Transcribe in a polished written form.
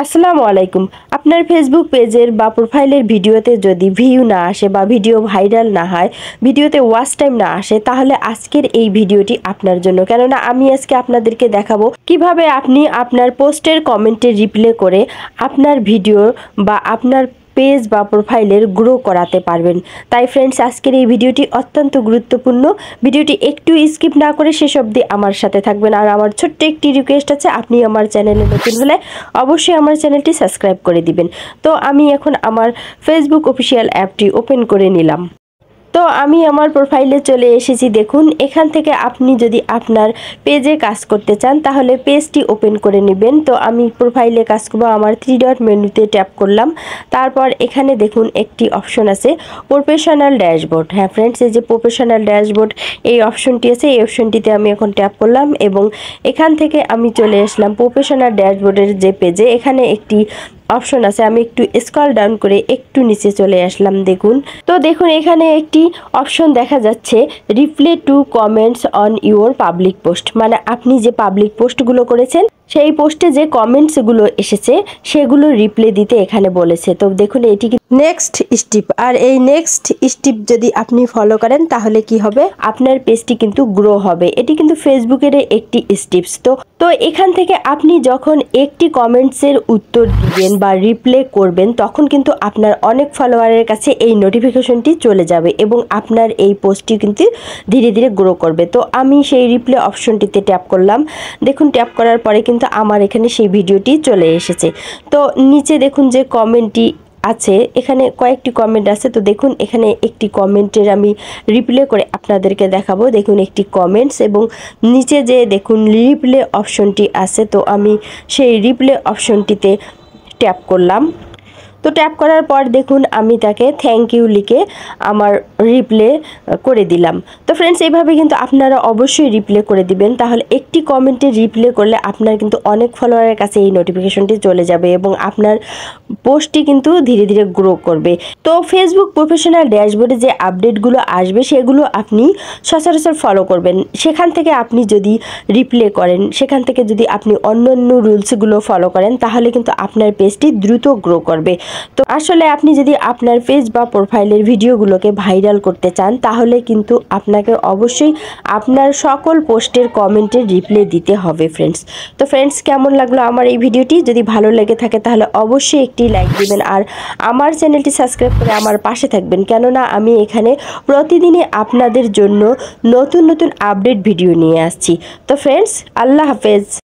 আসসালামু আলাইকুম। আপনার ফেসবুক পেজের বা প্রোফাইলের ভিডিওতে যদি ভিউ না আসে বা ভিডিও ভাইরাল না হয়, ভিডিওতে ওয়াচ টাইম না আসে, তাহলে আজকের এই ভিডিওটি আপনার জন্য। কেননা আমি আজকে আপনাদেরকে দেখাবো কিভাবে আপনি আপনার পোস্টের কমেন্টে রিপ্লাই করে আপনার ভিডিও বা আপনার পেজ বা প্রোফাইলের গ্রো করাতে পারবেন। তাই ফ্রেন্ডস, আজকের এই ভিডিওটি অত্যন্ত গুরুত্বপূর্ণ। ভিডিওটি একটু স্কিপ না করে শেষ অবধি আমার সাথে থাকবেন। আর আমার ছোট্ট একটি রিকোয়েস্ট আছে, আপনি আমার চ্যানেলে নতুন হলে অবশ্যই আমার চ্যানেলটি সাবস্ক্রাইব করে দিবেন। তো আমি এখন আমার ফেসবুক অফিসিয়াল অ্যাপটি ওপেন করে নিলাম। তো আমি আমার প্রোফাইলে চলে এসেছি। দেখুন, এখান থেকে আপনি যদি আপনার পেজে কাজ করতে চান তাহলে পেজটি ওপেন করে নেবেন। তো আমি প্রোফাইলে কাজ করবো, আমার 3 ডট মেনুতে ট্যাপ করলাম। তারপর এখানে দেখুন একটি অপশন আছে প্রফেশনাল ড্যাশবোর্ড। হ্যাঁ ফ্রেন্ডস, এই যে প্রফেশনাল ড্যাশবোর্ড এই অপশনটি আছে, এই অপশনটিতে আমি এখন ট্যাপ করলাম এবং এখান থেকে আমি চলে আসলাম প্রফেশনাল ড্যাশবোর্ডের যে পেজে। এখানে একটি অপশন আছে, আমি একটু স্ক্রল ডাউন করে একটু নিচে চলে আসলাম। দেখুন, তো দেখুন এখানে একটি অপশন দেখা যাচ্ছে reply to comments on your public post. মানে আপনি যে পাবলিক পোস্টগুলো করেছেন সেই পোস্টে যে কমেন্টসগুলো এসেছে সেগুলো রিপ্লাই দিতে এখানে বলেছে। তো দেখুন এটি নেক্সট স্টেপ, আর এই নেক্সট স্টেপ যদি আপনি ফলো করেন তাহলে কি হবে, আপনার পেজটি কিন্তু গ্রো হবে। এটি কিন্তু ফেসবুকের একটি স্টেপস। তো এখান থেকে আপনি যখন একটি কমেন্টসের উত্তর দিবেন বা রিপ্লাই করবেন, তখন কিন্তু আপনার অনেক ফলোয়ারের কাছে এই নোটিফিকেশনটি চলে যাবে এবং আপনার এই পোস্টটি কিন্তু ধীরে ধীরে গ্রো করবে। তো আমি সেই রিপ্লাই অপশনটিতে ট্যাপ করলাম। দেখুন, ট্যাপ করার পরে কিন্তু আমার এখানে সেই ভিডিওটি চলে এসেছে। তো নিচে দেখুন যে কমেন্টটি আছে, এখানে কয়েকটি কমেন্ট আছে। তো দেখুন এখানে একটি কমেন্টের আমি রিপ্লাই করে আপনাদেরকে দেখাবো। দেখুন একটি কমেন্টস এবং নিচে যে দেখুন রিপ্লাই অপশনটি আছে, তো আমি সেই রিপ্লাই অপশনটিতে ট্যাপ করলাম। তো ট্যাপ করার পর দেখুন আমি তাকে থ্যাংক ইউ লিখে আমার রিপ্লাই করে দিলাম। তো ফ্রেন্ডস, এইভাবে কিন্তু আপনারা অবশ্যই রিপ্লাই করে দিবেন। তাহলে একটি কমেন্টে রিপ্লাই করলে আপনার কিন্তু অনেক ফলোয়ারের কাছে এই নোটিফিকেশনটি চলে যাবে এবং আপনার পোস্টটি কিন্তু ধীরে ধীরে গ্রো করবে। তো ফেসবুক প্রফেশনাল ড্যাশবোর্ডে যে আপডেটগুলো আসবে সেগুলো আপনি সচরাচর ফলো করবেন। সেখান থেকে আপনি যদি রিপ্লাই করেন, সেখান থেকে যদি আপনি অন্যান্য রুলসগুলো ফলো করেন, তাহলে কিন্তু আপনার পেজটি দ্রুত গ্রো করবে। তো আসলে আপনি যদি আপনার পেজ বা প্রোফাইলের ভিডিওগুলোকে ভাইরাল করতে চান, তাহলে কিন্তু আপনাকে অবশ্যই আপনার সকল পোস্টের কমেন্টের রিপ্লাই দিতে হবে ফ্রেন্ডস। তো ফ্রেন্ডস, কেমন লাগলো আমার এই ভিডিওটি? যদি ভালো লেগে থাকে তাহলে অবশ্যই একটি লাইক দিবেন আর আমার চ্যানেলটি সাবস্ক্রাইব করে আমার পাশে থাকবেন। কেননা আমি এখানে প্রতিদিনই আপনাদের জন্য নতুন নতুন আপডেট ভিডিও নিয়ে আসছি। তো ফ্রেন্ডস, আল্লাহ হাফেজ।